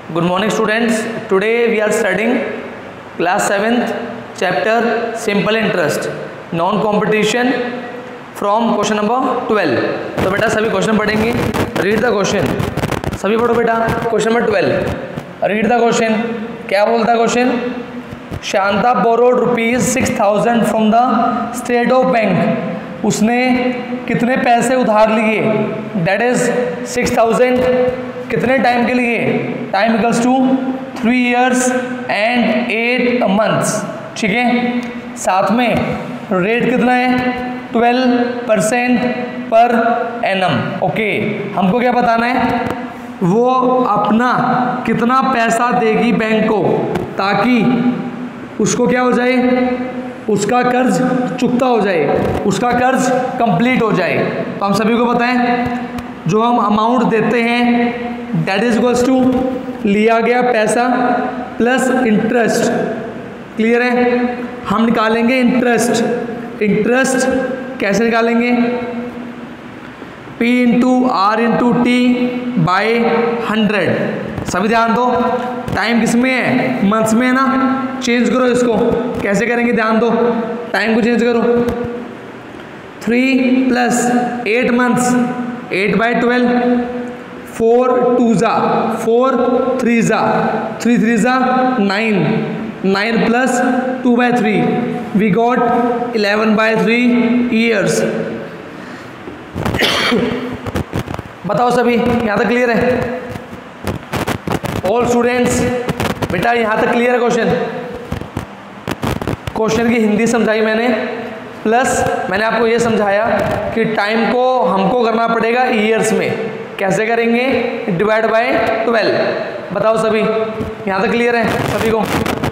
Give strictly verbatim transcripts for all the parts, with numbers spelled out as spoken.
Good morning students. Today we are studying class seventh chapter simple interest non competition from question number twelve. तो बेटा सभी question पढ़ेंगे. Read the question. सभी पढ़ो बेटा. Question number twelve. Read the question. क्या बोलता है question? Shanta borrowed rupees six thousand from the state of bank. उसने कितने पैसे उधार लिए? That is six thousand. कितने टाइम के लिए? Time equals to three years and eight months. ठीक है. साथ में रेट कितना है? Twelve percent per annum. Okay. हमको क्या बताना है? वो अपना कितना पैसा देगी बैंक को ताकि उसको क्या हो जाए? उसका कर्ज चुकता हो जाए, उसका कर्ज कंप्लीट हो जाए. तो हम सभी को बताएं जो हम अमाउंट देते हैं डेट इज इक्वल्स टू लिया गया पैसा प्लस इंटरेस्ट. क्लियर है? हम निकालेंगे इंटरेस्ट. इंटरेस्ट कैसे निकालेंगे? P into R into T by hundred. सभी ध्यान दो. टाइम किस में है? मंथ्स में है ना. चेंज करो इसको. कैसे करेंगे? ध्यान दो. टाइम को चेंज करो. Three plus eight months, eight by twelve. Four two ज़ा फोर, थ्री ज़ा थ्री, थ्री ज़ा nine. Nine plus two by three we got eleven by three years. बताओ सभी, यहाँ तक क्लियर है? ऑल स्टूडेंट्स बेटा यहाँ तक क्लियर है क्वेश्चन? क्वेश्चन की हिंदी समझाई मैंने, प्लस मैंने आपको ये समझाया कि टाइम को हमको करना पड़ेगा ईयर्स में. कैसे करेंगे? Divide by twelve. बताओ सभी, यहाँ तक क्लियर है सभी को?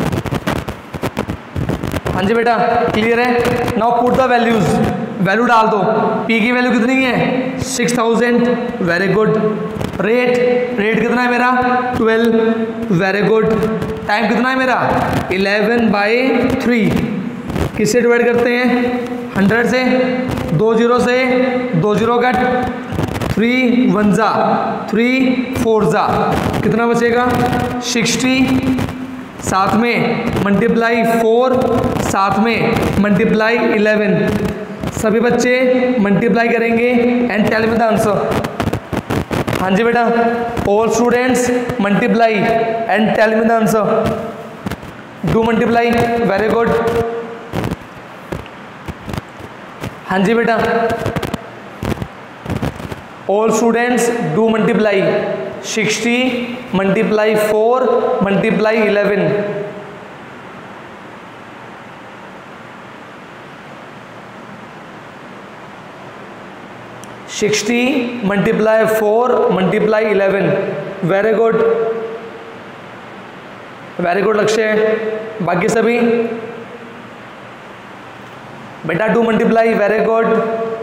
हाँ जी बेटा क्लियर है. Now put the values. Value डाल दो. पी की वैल्यू कितनी है? Six thousand. Very good. Rate rate कितना है मेरा? ट्वेल्व. Very good. टाइम कितना है मेरा? Eleven by three. किससे डिवाइड करते हैं? हंड्रेड से. दो जीरो से दो जीरो कट. थ्री वन ज़ा थ्री, फोर ज़ा कितना बचेगा? सिक्सटी. साथ में मल्टीप्लाई फोर, साथ में मल्टीप्लाई इलेवन. सभी बच्चे मल्टीप्लाई करेंगे and tell me the answer. हाँ जी बेटा all students multiply and tell me the answer. Do multiply. Very good. हाँ जी बेटा all students do multiply. Sixty multiply four multiply eleven. Sixty multiply four multiply eleven. Very good. Very good Lakshya. बाकी सभी बेटा do multiply. Very good.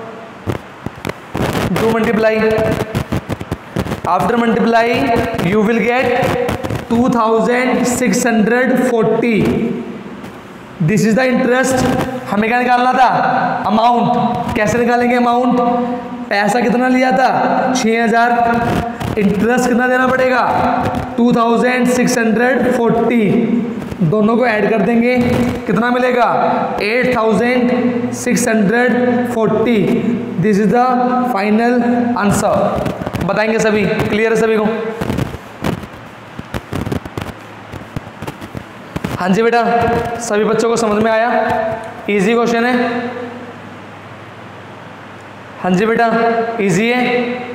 Do multiply. After multiply you will get two thousand six hundred forty. This is the interest. हमें क्या निकालना था? Amount. कैसे निकालेंगे amount? पैसा कितना लिया था? छः हज़ार. इंटरेस्ट कितना देना पड़ेगा? Two thousand six hundred forty. दोनों को ऐड कर देंगे. कितना मिलेगा? Eight thousand six hundred forty. This is the final answer. बताएंगे सभी? क्लियर है सभी को? हाँ जी बेटा सभी बच्चों को समझ में आया? इजी क्वेश्चन है. हाँ जी बेटा इजी है.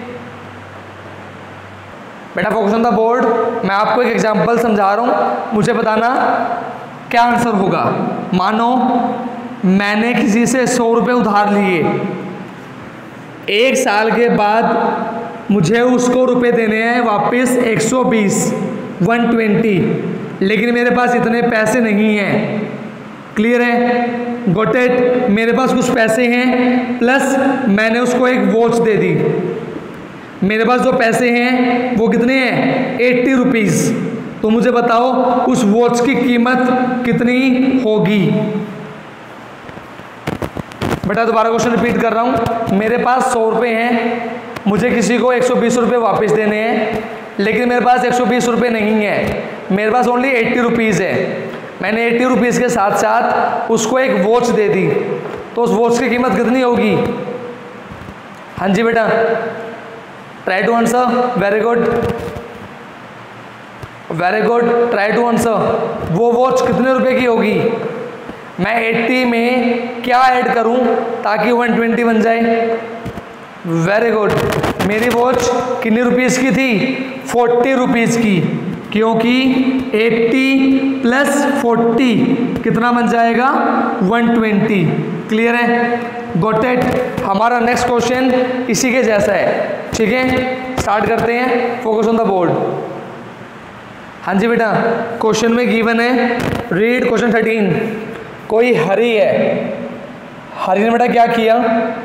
बेटा फोकस ऑन द बोर्ड. मैं आपको एक एग्जांपल समझा रहा हूँ, मुझे बताना क्या आंसर होगा. मानो मैंने किसी से सौ रुपये उधार लिए. एक साल के बाद मुझे उसको रुपए देने हैं वापस एक सौ बीस, वन ट्वेंटी. लेकिन मेरे पास इतने पैसे नहीं हैं. क्लियर है? Got it? मेरे पास कुछ पैसे हैं प्लस मैंने उसको एक वॉच दे दी. मेरे पास जो पैसे हैं वो कितने हैं? Eighty rupees. तो मुझे बताओ उस वॉच की कीमत कितनी होगी? बेटा दोबारा क्वेश्चन रिपीट कर रहा हूँ. मेरे पास सौ रुपये हैं, मुझे किसी को एक सौ बीस रुपये वापस देने हैं. लेकिन मेरे पास एक सौ बीस रुपये नहीं है, मेरे पास ओनली एट्टी रुपीज़ है। मैंने एट्टी रुपीज़ के साथ साथ उसको एक वॉच दे दी, तो उस वॉच की कीमत कितनी होगी? हाँ जी बेटा, try to answer. Very good, very good, try to answer. वो वॉच कितने रुपए की होगी? मैं अस्सी में क्या ऐड करूं ताकि एक सौ बीस बन जाए? Very good. मेरी वॉच कितनी रुपीस की थी? चालीस रुपीस की, क्योंकि अस्सी प्लस चालीस कितना बन जाएगा? एक सौ बीस। क्लियर है? Got it. हमारा नेक्स्ट क्वेश्चन इसी के जैसा है, ठीक है? स्टार्ट करते हैं। Focus on the board. हाँ जी बेटा, क्वेश्चन में गिवन है, रीड क्वेश्चन थर्टीन। कोई हरी है, हरी ने बेटा क्या किया?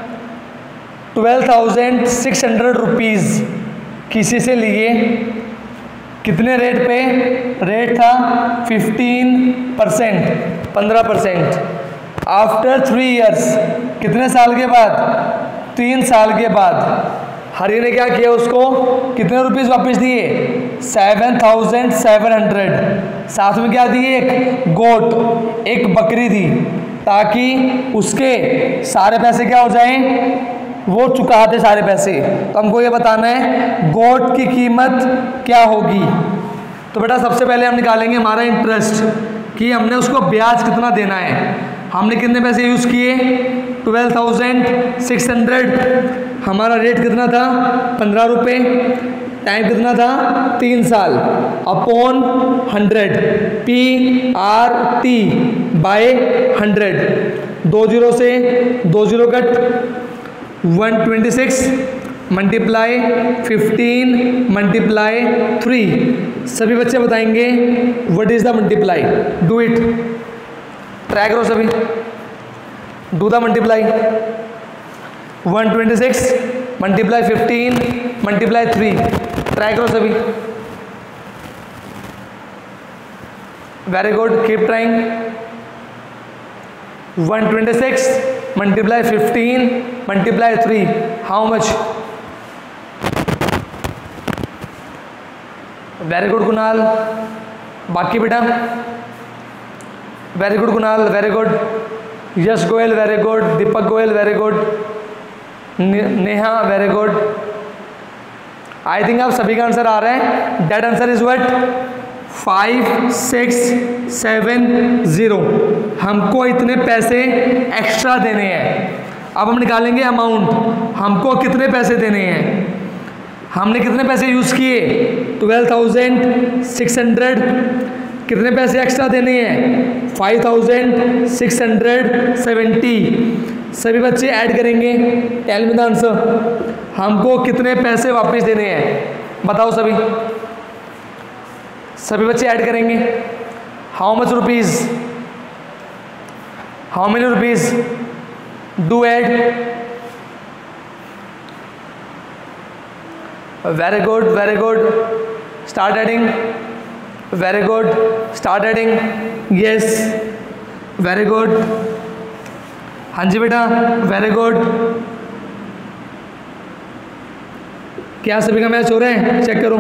Twelve thousand six hundred rupees किसी से लिए। कितने रेट पे? रेट था फिफ्टीन परसेंट, पंद्रह परसेंट। आफ्टर थ्री इयर्स, कितने साल के बाद? तीन साल के बाद हरी ने क्या किया? उसको कितने रुपीस वापस दिए? Seven thousand seven hundred. साथ में क्या दिए? एक गोट, एक बकरी दी, ताकि उसके सारे पैसे क्या हो जाएं? वो चुकाते सारे पैसे। तो हमको ये बताना है गोट की कीमत क्या होगी। तो बेटा सबसे पहले हम निकालेंगे हमारा इंटरेस्ट, कि हमने उसको ब्याज कितना देना है। हमने कितने पैसे यूज़ किए? Twelve thousand six hundred. हमारा रेट कितना था? पंद्रह रुपये। टाइम कितना था? तीन साल। Upon hundred, P R T by hundred. दो जीरो से दो zero cut, one twenty six multiply fifteen multiply three. सभी बच्चे बताएंगे what is the multiply. Do it, try करो सभी, do the multiply. One twenty six multiply fifteen multiply three, try करो सभी। Very good, keep trying. One twenty six multiply fifteen multiply three, how much? Very good Kunal. बाकी बेटा? Very good Kunal, very good. Yash Goyal very good, Deepak Goyal very good, Neha very good. I think आप सभी का answer आ रहा है। That answer is what? Five six seven zero. हमको इतने पैसे एक्स्ट्रा देने हैं। अब हम निकालेंगे अमाउंट, हमको कितने पैसे देने हैं। हमने कितने पैसे यूज़ किए? Twelve thousand six hundred. कितने पैसे एक्स्ट्रा देने हैं? Five thousand six hundred seventy. सभी बच्चे ऐड करेंगे। Tell me the answer. हमको कितने पैसे वापस देने हैं? बताओ सभी, सभी बच्चे ऐड करेंगे। How much rupees? How many rupees? Do add. Very good, very good, start adding. Very good, start adding. Yes, very good. हाँ जी बेटा, वेरी गुड। क्या सभी का मैच हो रहा है? चेक करो।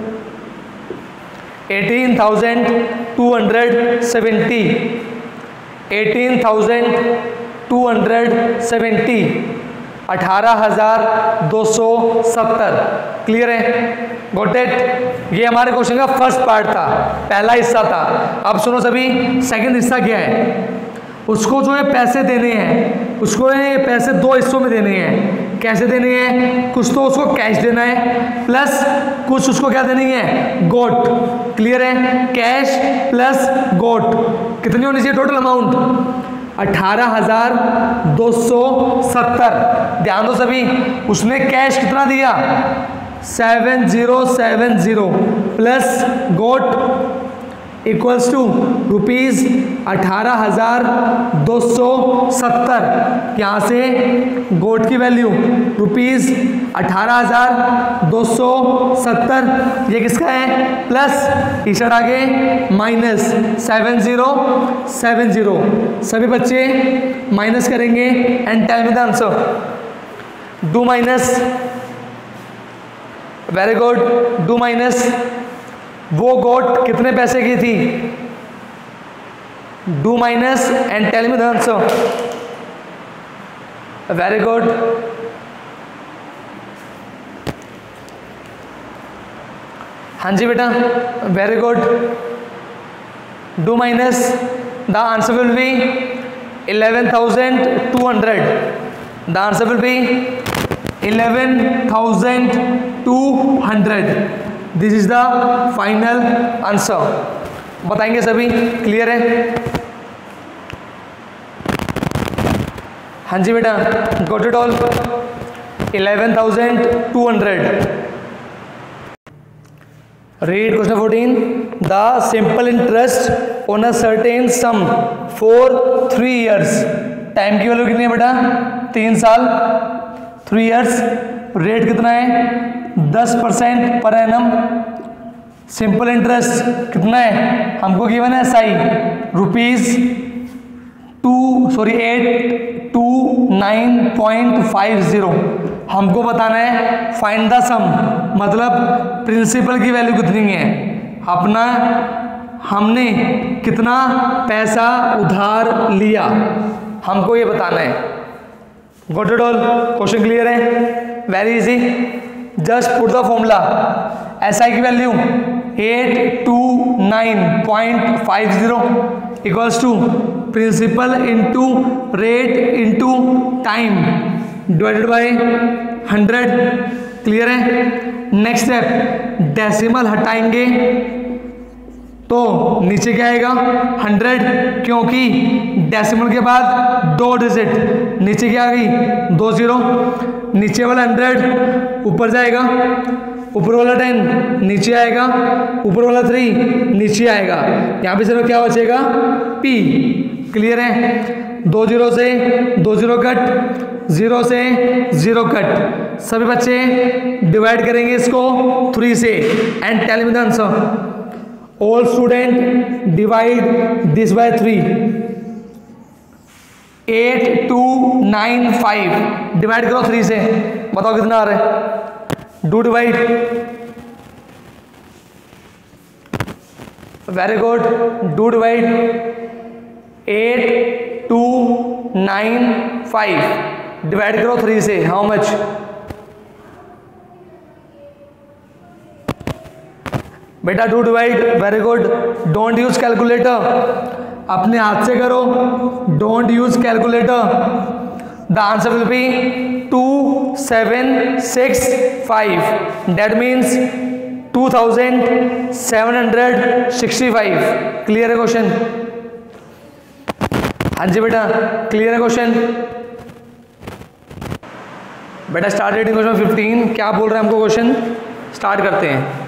Eighteen thousand two hundred seventy, eighteen thousand two hundred seventy, अठारह हजार दो सौ सत्तर। क्लियर है? Got it. ये हमारे क्वेश्चन का फर्स्ट पार्ट था, पहला हिस्सा था। अब सुनो सभी, सेकंड हिस्सा क्या है? उसको जो है पैसे देने हैं, उसको ये पैसे दो हिस्सों में देने हैं। कैसे देने हैं? कुछ तो उसको कैश देना है, प्लस कुछ उसको क्या देनी है? गोट। क्लियर है? Cash plus goat. कितनी होनी चाहिए टोटल अमाउंट? अठारह हजार दो सौ सत्तर। ध्यान दो सभी, उसने कैश कितना दिया? Seven zero seven zero plus goat equals to rupees अठारह हजार दो सौ सत्तर। यहाँ से गोट की वैल्यू रुपीज़ अठारह हजार दो सौ सत्तर। ये किसका है? प्लस इशर आगे minus seven zero seven zero. सभी बच्चे माइनस करेंगे and tell me the answer. Do minus. Very good. Do minus वो गोट कितने पैसे की थी, do minus and tell me the answer. Very good. हाँ जी बेटा, very good. Do minus the answer will be eleven thousand two hundred. The answer will be eleven thousand two hundred. This is the final answer. बताएंगे सभी, clear है? हाँ जी बेटा, got it all. Eleven thousand two hundred. Read question fourteen. The simple interest on a certain sum for three years. Time की value कितनी है बेटा, तीन साल, थ्री इयर्स। रेट कितना है, दस percent per annum. Simple interest कितना है, हमको गिवन है साई rupees two sorry eight two nine point five zero. हमको बताना है फाइंड द सम, मतलब प्रिंसिपल की वैल्यू कितनी है, अपना हमने कितना पैसा उधार लिया, हमको ये बताना है। Got it all? Question clear है? Very easy. Just put the formula. S I की value eight two nine point five zero equals to principal into rate into time divided by hundred. Clear है? Next step, decimal हटाएंगे तो नीचे क्या आएगा, hundred, क्योंकि decimal के बाद दो डिजिट, नीचे क्या आ गई, दो जीरो। नीचे वाला हंड्रेड ऊपर जाएगा, ऊपर वाला टेन नीचे आएगा, ऊपर वाला थ्री नीचे आएगा। यहाँ पे सिर्फ क्या बचेगा, पी। क्लियर है? दो जीरो से दो जीरो कट, जीरो से जीरो कट। सभी बच्चे डिवाइड करेंगे इसको थ्री से and tell me the answer. All student divide this by three. Eight two nine five divide करो थ्री से, बताओ कितना आ रहा है। Do divide. Very good. Do divide. Eight two nine five divide करो थ्री से, हाउ मच? बेटा do divide. Very good. Don't use calculator, अपने हाथ से करो, don't use calculator. The answer will be two seven six five, that means two thousand seven hundred sixty five. Clear है question? हाँ जी बेटा, क्लियर है क्वेश्चन? बेटा स्टार्ट रीडिंग क्वेश्चन फिफ्टीन। क्या बोल रहे हैं हमको क्वेश्चन? स्टार्ट करते हैं।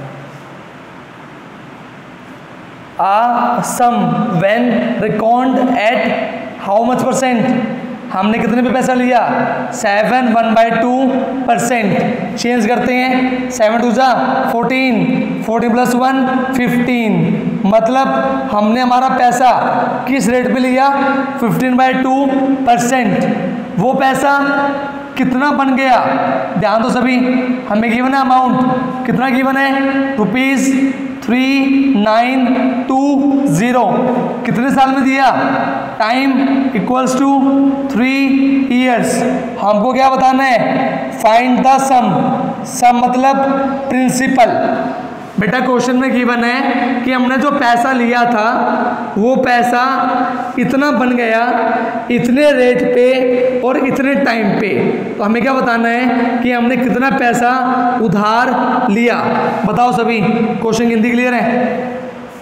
A sum when record at how much percent, हमने कितने पे पैसा लिया, seven one by two percent. Change करते हैं, सेवन टू जा fourteen, fourteen plus one fifteen, मतलब हमने हमारा पैसा किस रेट पे लिया, फिफ्टीन बाई टू परसेंट। वो पैसा कितना बन गया, ध्यान दो सभी, हमें गिवन है अमाउंट, कितना गिवन है, rupees three nine two zero. कितने साल में दिया, time equals to three years. हमको क्या बताना है, फाइंड द सम। सम मतलब प्रिंसिपल। बेटा क्वेश्चन में गिवन है कि हमने जो पैसा लिया था वो पैसा इतना बन गया, इतने रेट पे और इतने टाइम पे। तो हमें क्या बताना है कि हमने कितना पैसा उधार लिया। बताओ सभी, क्वेश्चन की हिंदी क्लियर है?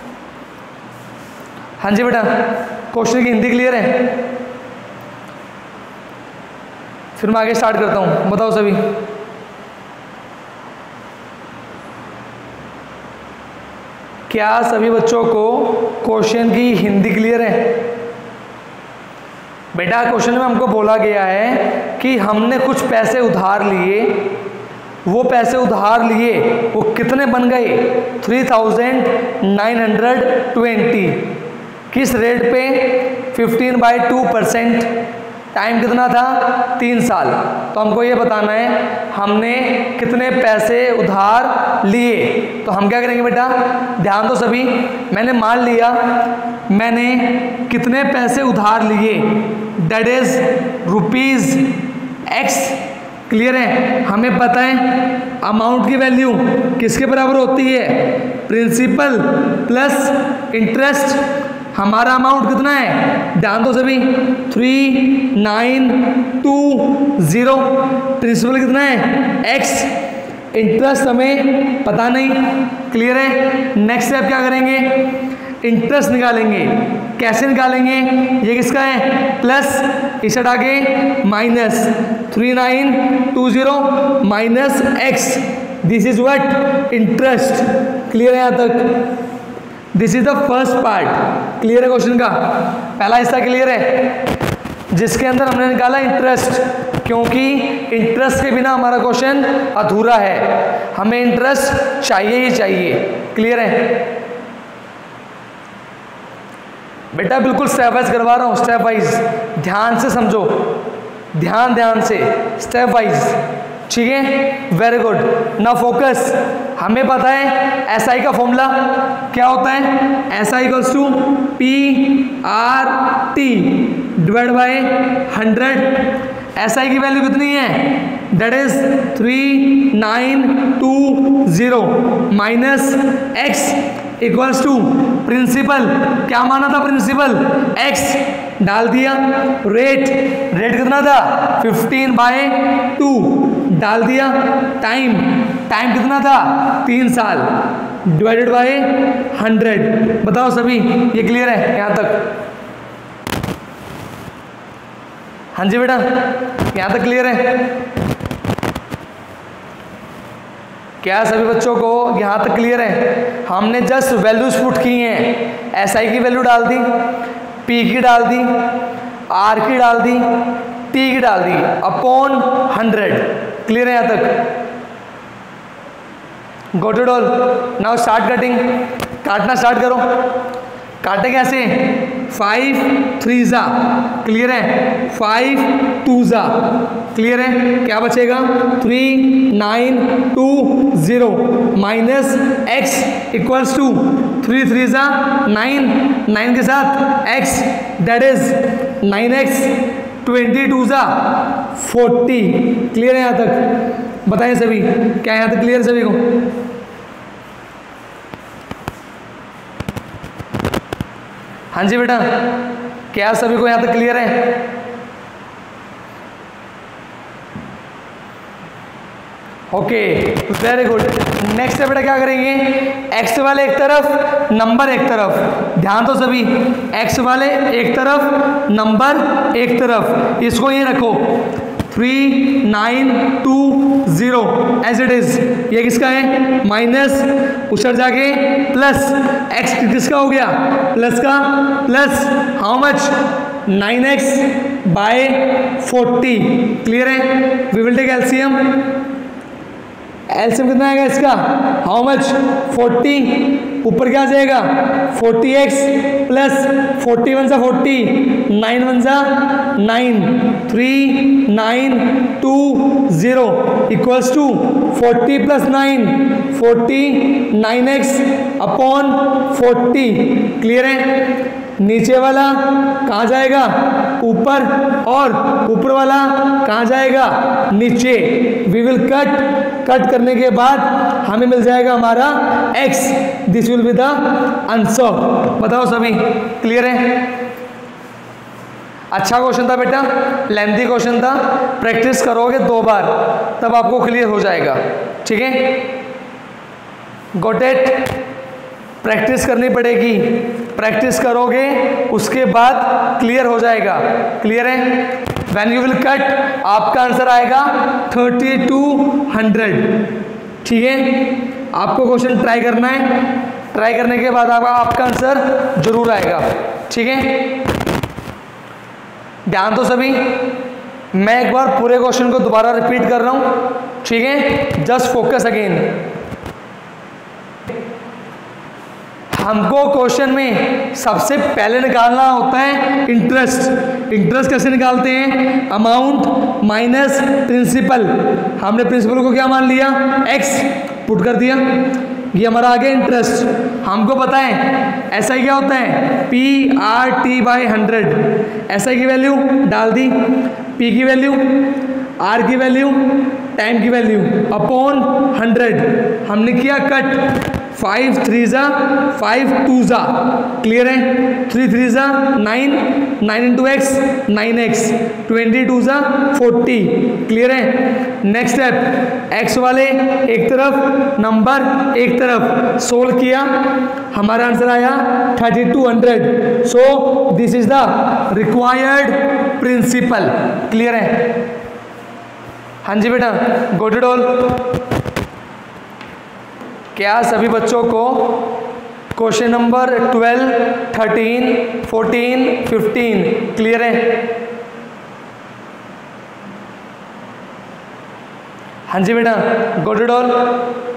हाँ जी बेटा, क्वेश्चन की हिंदी क्लियर है? फिर मैं आगे स्टार्ट करता हूँ, बताओ सभी। क्या सभी बच्चों को क्वेश्चन की हिंदी क्लियर है? बेटा क्वेश्चन में हमको बोला गया है कि हमने कुछ पैसे उधार लिए, वो पैसे उधार लिए वो कितने बन गए, three thousand nine hundred twenty. किस रेट पे, fifteen by two percent. Time कितना था, तीन साल। तो हमको ये बताना है हमने कितने पैसे उधार लिए। तो हम क्या करेंगे बेटा, ध्यान दो सभी, मैंने मान लिया मैंने कितने पैसे उधार लिए, that is rupees x. Clear है, हमें पता है अमाउंट की वैल्यू किसके बराबर होती है, प्रिंसिपल प्लस इंटरेस्ट। हमारा अमाउंट कितना है, ध्यान दो सभी, three nine two zero. Principal कितना है, एक्स। इंटरेस्ट हमें पता नहीं। क्लियर है, नेक्स्ट स्टेप क्या करेंगे, इंटरेस्ट निकालेंगे। कैसे निकालेंगे, ये किसका है, प्लस, इसे हटा के minus, three nine two zero minus x, this is what, interest. Clear है यहाँ तक, this is the first part. Clear है क्वेश्चन का पहला हिस्सा, क्लियर है, जिसके अंदर हमने निकाला इंटरेस्ट, क्योंकि इंटरेस्ट के बिना हमारा क्वेश्चन अधूरा है, हमें इंटरेस्ट चाहिए ही चाहिए। क्लियर है बेटा, बिल्कुल स्टेप वाइज करवा रहा हूँ, स्टेप वाइज, ध्यान से समझो, ध्यान ध्यान से, स्टेप वाइज, ठीक है, वेरी गुड। ना फोकस, हमें पता है एस आई का फॉर्मूला क्या होता है, S I equals to P R T divide by hundred. S I की वैल्यू कितनी है, that is three nine two zero minus x equals to principal, क्या माना था प्रिंसिपल, एक्स डाल दिया, रेट, रेट कितना था फिफ्टीन बाय टू डाल दिया, टाइम, टाइम कितना था तीन साल डिवाइडेड बाय हंड्रेड। बताओ सभी, ये क्लियर है यहाँ तक, हाँ जी बेटा यहाँ तक क्लियर है क्या सभी बच्चों को, यहाँ तक क्लियर है। हमने जस्ट वैल्यूज पुट की हैं, एस आई की वैल्यू डाल दी, पी की डाल दी, आर की डाल दी, टी की डाल दी, अपॉन हंड्रेड। क्लियर है यहाँ तक, got it all. Now start cutting, काटना स्टार्ट करो। काटे कैसे, फाइव थ्री ज़ा, क्लियर है, फाइव टू ज़ा, क्लियर है, क्या बचेगा, three nine two zero minus x equals to three three ज़ा नाइन, नाइन के साथ x, that is nine x, twenty two ज़ा फोर्टी। क्लियर है यहाँ तक, बताएं सभी, क्या यहाँ तक क्लियर सभी को, हाँ जी बेटा, क्या सभी को यहाँ तक क्लियर है, ओके वेरी गुड। नेक्स्ट बेटा क्या करेंगे, एक्स वाले एक तरफ, नंबर एक तरफ, ध्यान दो सभी, एक्स वाले एक तरफ, नंबर एक तरफ, इसको ये रखो three nine two zero as it is, ये किसका है, माइनस, उछल जाके प्लस, एक्स किसका हो गया, प्लस का, plus how much, nine x by forty. Clear है, we will take LCM, LCM कितना आएगा इसका, हाउ मच, फोर्टी, ऊपर क्या आ जाएगा, forty x plus forty one सा फोर्टी, नाइन वन सा nine, three nine two zero equals to forty plus nine, forty, nine x upon forty. Clear है, नीचे वाला कहाँ जाएगा, ऊपर, और ऊपर वाला कहाँ जाएगा, नीचे। वी विल कट, कट करने के बाद हमें मिल जाएगा हमारा x, this will be the answer. बताओ सभी, क्लियर है, अच्छा क्वेश्चन था बेटा, लेंथी क्वेश्चन था, प्रैक्टिस करोगे दो बार तब आपको क्लियर हो जाएगा, ठीक है, गॉट इट। प्रैक्टिस करनी पड़ेगी, प्रैक्टिस करोगे उसके बाद क्लियर हो जाएगा। क्लियर है, व्हेन यू विल कट आपका आंसर आएगा थर्टी टू हंड्रेड। ठीक है, आपको क्वेश्चन ट्राई करना है, ट्राई करने के बाद आपका आपका आंसर जरूर आएगा। ठीक है, ध्यान दो सभी, मैं एक बार पूरे क्वेश्चन को दोबारा रिपीट कर रहा हूं। ठीक है, जस्ट फोकस अगेन। हमको क्वेश्चन में सबसे पहले निकालना होता है इंटरेस्ट। इंटरेस्ट कैसे निकालते हैं? Amount minus principal. हमने प्रिंसिपल को क्या मान लिया? एक्स पुट कर दिया, ये हमारा आ गया इंटरेस्ट। हमको पता है एस आई क्या होता है? P R T by hundred. S I की वैल्यू डाल दी, पी की वैल्यू, आर की वैल्यू, टाइम की वैल्यू अपॉन हंड्रेड। हमने किया कट, फाइव थ्री ज़ा फाइव टू ज़ा, क्लियर है? थ्री थ्री ज़ा nine, nine into x nine x, twenty two ज़ा फोर्टी, क्लियर है? नेक्स्ट स्टेप, एक्स वाले एक तरफ, नंबर एक तरफ, सोल्व किया, हमारा आंसर आया thirty two hundred. So this is the required principal, clear है? हाँ जी बेटा, गॉट इट ऑल? क्या सभी बच्चों को question number twelve, thirteen, fourteen, fifteen clear है? हाँ जी बेटा, गॉट इट ऑल?